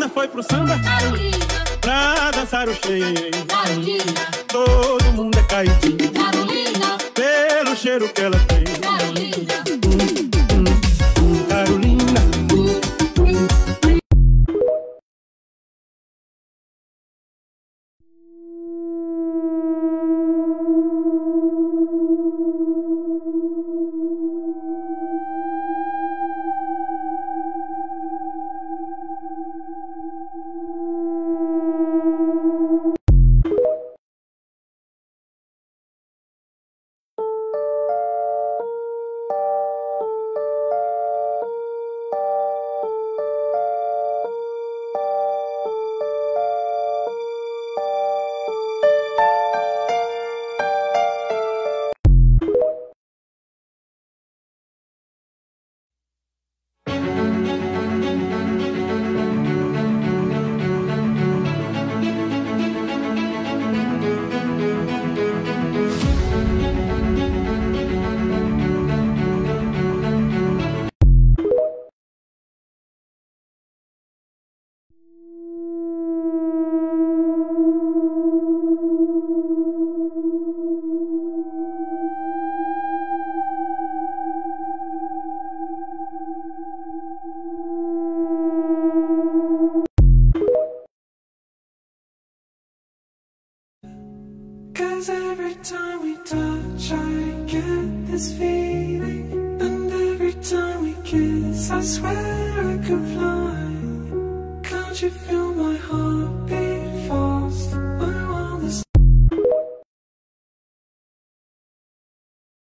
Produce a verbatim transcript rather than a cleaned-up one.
Carolina foi pro samba, Carolina, pra dançar o cheio. Carolina, Todo mundo é caidinho Carolina, pelo cheiro que ela tem. Carolina. Hum, hum, hum, Carolina. Cause every time we touch I get this feeling, and every time we kiss I swear